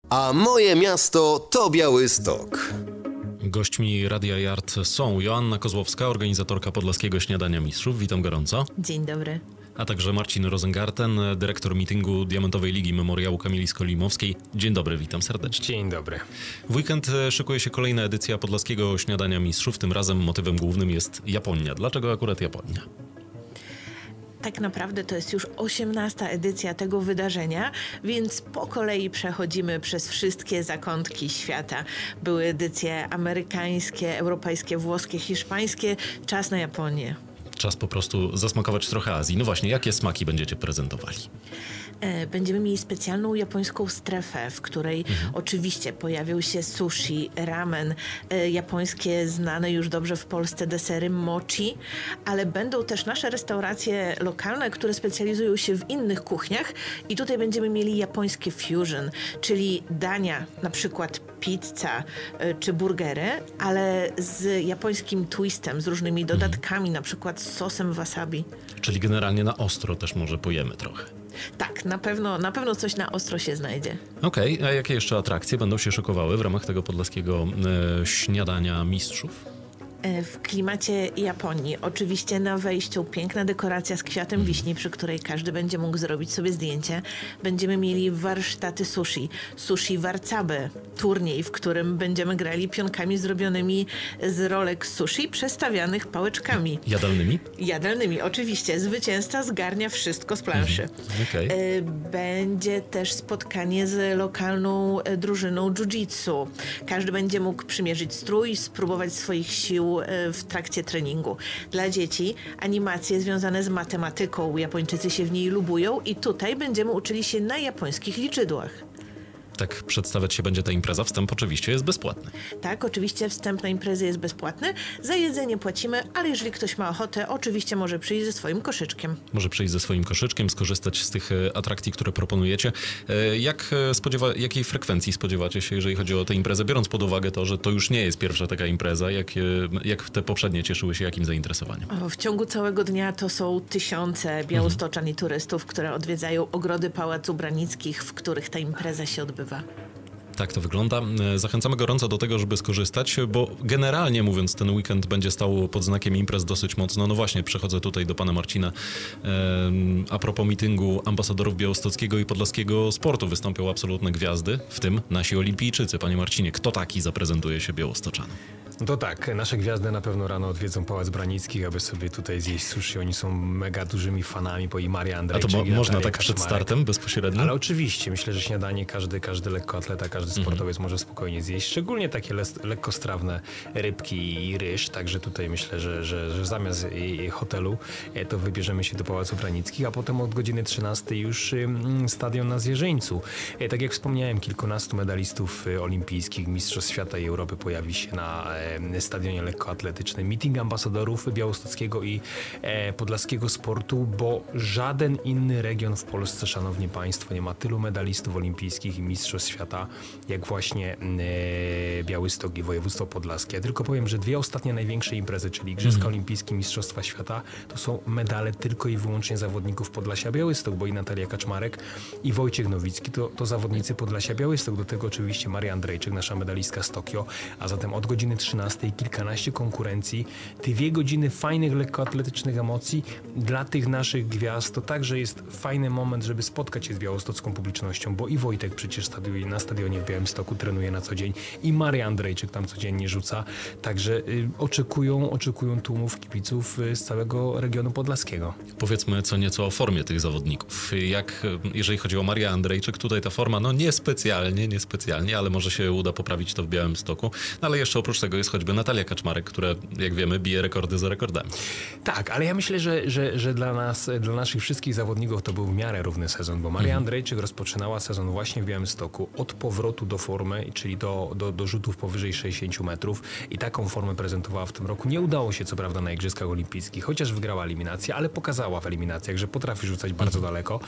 A moje miasto to Białystok. Gośćmi Radia Yard są Joanna Kozłowska, organizatorka Podlaskiego Śniadania Mistrzów. Witam gorąco. Dzień dobry. A także Marcin Rosengarten, dyrektor meetingu Diamentowej Ligi Memoriału Kamili Skolimowskiej. Dzień dobry, witam serdecznie. Dzień dobry. W weekend szykuje się kolejna edycja Podlaskiego Śniadania Mistrzów. Tym razem motywem głównym jest Japonia. Dlaczego akurat Japonia? Tak naprawdę to jest już 18. edycja tego wydarzenia, więc po kolei przechodzimy przez wszystkie zakątki świata. Były edycje amerykańskie, europejskie, włoskie, hiszpańskie. Czas na Japonię. Czas po prostu zasmakować trochę Azji. No właśnie, jakie smaki będziecie prezentowali? Będziemy mieli specjalną japońską strefę, w której oczywiście pojawią się sushi, ramen, japońskie znane już dobrze w Polsce desery mochi, ale będą też nasze restauracje lokalne, które specjalizują się w innych kuchniach i tutaj będziemy mieli japońskie fusion, czyli dania, na przykład pizza czy burgery, ale z japońskim twistem, z różnymi dodatkami, na przykład z sosem wasabi. Czyli generalnie na ostro też może pojemy trochę. Tak, na pewno coś na ostro się znajdzie. Okej, a jakie jeszcze atrakcje będą się szykowały w ramach tego Podlaskiego Śniadania Mistrzów? W klimacie Japonii. Oczywiście na wejściu piękna dekoracja z kwiatem wiśni, przy której każdy będzie mógł zrobić sobie zdjęcie. Będziemy mieli warsztaty sushi, sushi warcaby, turniej, w którym będziemy grali pionkami zrobionymi z rolek sushi przestawianych pałeczkami. Jadalnymi? Jadalnymi, oczywiście. Zwycięzca zgarnia wszystko z planszy. Okej. Będzie też spotkanie z lokalną drużyną jiu-jitsu. Każdy będzie mógł przymierzyć strój, spróbować swoich sił w trakcie treningu. Dla dzieci animacje związane z matematyką. Japończycy się w niej lubują i tutaj będziemy uczyli się na japońskich liczydłach. Tak przedstawiać się będzie ta impreza. Wstęp oczywiście jest bezpłatny. Tak, oczywiście wstęp na imprezę jest bezpłatny. Za jedzenie płacimy, ale jeżeli ktoś ma ochotę, oczywiście może przyjść ze swoim koszyczkiem. Może przyjść ze swoim koszyczkiem, skorzystać z tych atrakcji, które proponujecie. Jakiej frekwencji spodziewacie się, jeżeli chodzi o tę imprezę, biorąc pod uwagę to, że to już nie jest pierwsza taka impreza, jak te poprzednie cieszyły się jakim zainteresowaniem? W ciągu całego dnia to są tysiące białostoczan i turystów, które odwiedzają ogrody Pałacu Branickich, w których ta impreza się odbywa. Tak to wygląda. Zachęcamy gorąco do tego, żeby skorzystać, bo generalnie mówiąc ten weekend będzie stał pod znakiem imprez dosyć mocno. No właśnie, przechodzę tutaj do pana Marcina. A propos meetingu ambasadorów białostockiego i podlaskiego sportu wystąpią absolutne gwiazdy, w tym nasi olimpijczycy. Panie Marcinie, kto taki zaprezentuje się białostoczanom? No to tak, nasze gwiazdy na pewno rano odwiedzą Pałac Branickich, aby sobie tutaj zjeść sushi. Oni są mega dużymi fanami, bo i Maria Andrejczyk. A to można tak przed startem bezpośrednio? Ale oczywiście, myślę, że śniadanie każdy lekkoatleta, każdy sportowiec może spokojnie zjeść. Szczególnie takie lekkostrawne rybki i ryż. Także tutaj myślę, że zamiast hotelu to wybierzemy się do Pałacu Branickich, a potem od godziny 13 już stadion na Zwierzyńcu. Tak jak wspomniałem, kilkunastu medalistów olimpijskich, mistrzostw świata i Europy pojawi się na stadionie lekkoatletycznym. Meeting ambasadorów białostockiego i podlaskiego sportu, bo żaden inny region w Polsce, szanowni państwo, nie ma tylu medalistów olimpijskich i mistrzostw świata, jak właśnie Białystok i województwo podlaskie. Ja tylko powiem, że dwie ostatnie największe imprezy, czyli Igrzyska Olimpijskie, Mistrzostwa Świata, to są medale tylko i wyłącznie zawodników Podlasia Białystok, bo i Natalia Kaczmarek i Wojciech Nowicki to zawodnicy Podlasia Białystok. Do tego oczywiście Maria Andrejczyk, nasza medalistka z Tokio, a zatem od godziny 13 kilkanaście konkurencji, 2 godziny fajnych lekkoatletycznych emocji dla tych naszych gwiazd. To także jest fajny moment, żeby spotkać się z białostocką publicznością, bo i Wojtek przecież na stadionie w Białymstoku trenuje na co dzień i Maria Andrejczyk tam codziennie rzuca. Także oczekują tłumów kibiców z całego regionu podlaskiego. Powiedzmy co nieco o formie tych zawodników. Jeżeli chodzi o Marię Andrejczyk, tutaj ta forma, no niespecjalnie, ale może się uda poprawić to w Białymstoku. No, ale jeszcze oprócz tego jest choćby Natalia Kaczmarek, która, jak wiemy, bije rekordy za rekordami. Tak, ale ja myślę, że dla nas, dla naszych wszystkich zawodników to był w miarę równy sezon, bo Maria Andrejczyk rozpoczynała sezon właśnie w Białymstoku od powrotu do formy, czyli do rzutów powyżej 60 metrów i taką formę prezentowała w tym roku. Nie udało się co prawda na Igrzyskach Olimpijskich, chociaż wygrała eliminację, ale pokazała w eliminacjach, że potrafi rzucać bardzo daleko.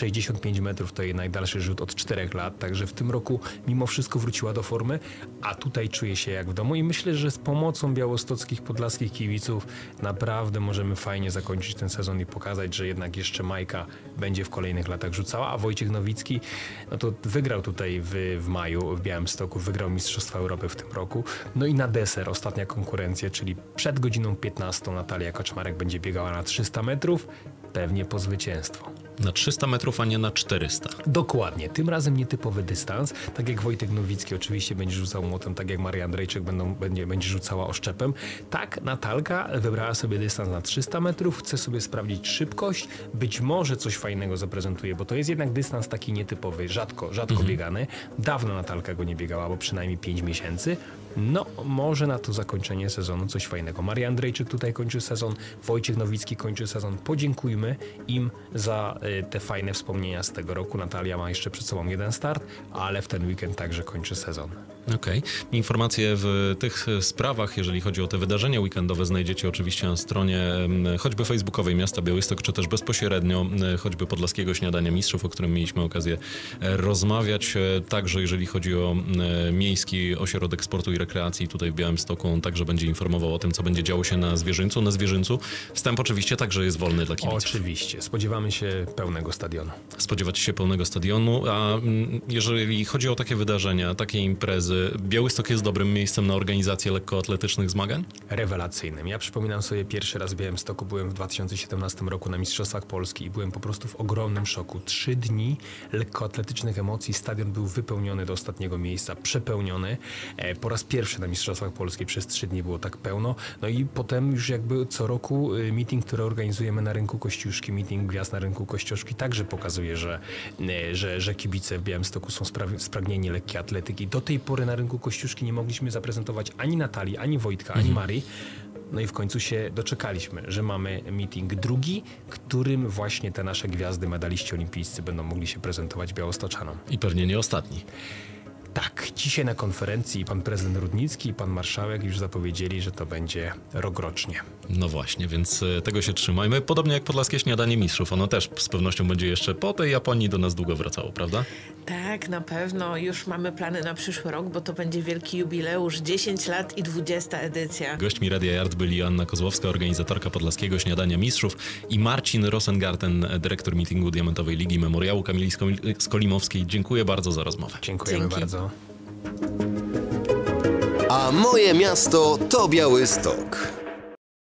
65 metrów to jej najdalszy rzut od 4 lat, także w tym roku mimo wszystko wróciła do formy, a tutaj czuje się jak w domu i myślę, myślę, że z pomocą białostockich, podlaskich kibiców naprawdę możemy fajnie zakończyć ten sezon i pokazać, że jednak jeszcze Majka będzie w kolejnych latach rzucała, a Wojciech Nowicki no to wygrał tutaj w maju w Białymstoku, wygrał Mistrzostwa Europy w tym roku. No i na deser ostatnia konkurencja, czyli przed godziną 15 Natalia Kaczmarek będzie biegała na 300 metrów, pewnie po zwycięstwo. Na 300 metrów, a nie na 400. Dokładnie. Tym razem nietypowy dystans. Tak jak Wojtek Nowicki oczywiście będzie rzucał młotem, tak jak Maria Andrejczyk będzie rzucała oszczepem. Tak Natalka wybrała sobie dystans na 300 metrów. Chce sobie sprawdzić szybkość. Być może coś fajnego zaprezentuje, bo to jest jednak dystans taki nietypowy, rzadko biegany. Dawno Natalka go nie biegała, bo przynajmniej 5 miesięcy. No, może na to zakończenie sezonu coś fajnego. Maria Andrejczyk tutaj kończy sezon, Wojciech Nowicki kończy sezon. Podziękujmy im za te fajne wspomnienia z tego roku. Natalia ma jeszcze przed sobą jeden start, ale w ten weekend także kończy sezon. Okej. Informacje w tych sprawach, jeżeli chodzi o te wydarzenia weekendowe, znajdziecie oczywiście na stronie choćby facebookowej Miasta Białystok, czy też bezpośrednio choćby Podlaskiego Śniadania Mistrzów, o którym mieliśmy okazję rozmawiać. Także jeżeli chodzi o Miejski Ośrodek Sportu i Rekreacji tutaj w Białymstoku, on także będzie informował o tym, co będzie działo się na Zwierzyńcu. Na Zwierzyńcu wstęp oczywiście także jest wolny dla kibiców. Oczywiście. Spodziewamy się pełnego stadionu. Spodziewacie się pełnego stadionu, a jeżeli chodzi o takie wydarzenia, takie imprezy, Białystok jest dobrym miejscem na organizację lekkoatletycznych zmagań? Rewelacyjnym. Ja przypominam sobie pierwszy raz w Białymstoku, byłem w 2017 roku na Mistrzostwach Polski i byłem po prostu w ogromnym szoku. 3 dni lekkoatletycznych emocji, stadion był wypełniony do ostatniego miejsca, przepełniony. Po raz pierwszy na Mistrzostwach Polski przez 3 dni było tak pełno. No i potem już jakby co roku meeting, który organizujemy na rynku Kościuszki, meeting Gwiazd na rynku Kościuszki także pokazuje, że kibice w Białymstoku są spragnieni lekkiej atletyki. Do tej pory na rynku Kościuszki nie mogliśmy zaprezentować ani Natalii, ani Wojtka, ani Marii. No i w końcu się doczekaliśmy, że mamy meeting drugi, którym właśnie te nasze gwiazdy, medaliści olimpijscy będą mogli się prezentować białostoczanom. I pewnie nie ostatni. Tak, dzisiaj na konferencji pan prezydent Rudnicki i pan marszałek już zapowiedzieli, że to będzie rokrocznie. No właśnie, więc tego się trzymajmy. Podobnie jak Podlaskie Śniadanie Mistrzów. Ono też z pewnością będzie jeszcze po tej Japonii do nas długo wracało, prawda? Tak, na pewno. Już mamy plany na przyszły rok, bo to będzie wielki jubileusz. 10 lat i 20 edycja. Gośćmi Radia Yard byli Anna Kozłowska, organizatorka Podlaskiego Śniadania Mistrzów, i Marcin Rosengarten, dyrektor meetingu Diamentowej Ligi Memoriału Kamili Skolimowskiej. Dziękuję bardzo za rozmowę. Dziękujemy bardzo. A moje miasto to Białystok.